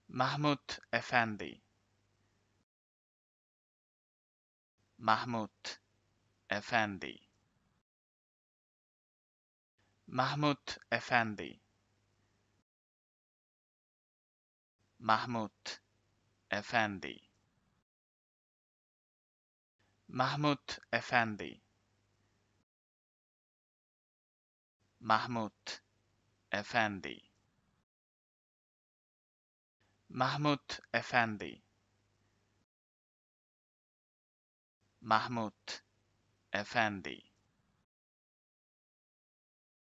Mahmut Efendi, Mahmut Efendi, Mahmut Efendi, Mahmut Efendi, Mahmut Efendi, Mahmut Efendi, Mahmut Efendi, Mahmut Efendi.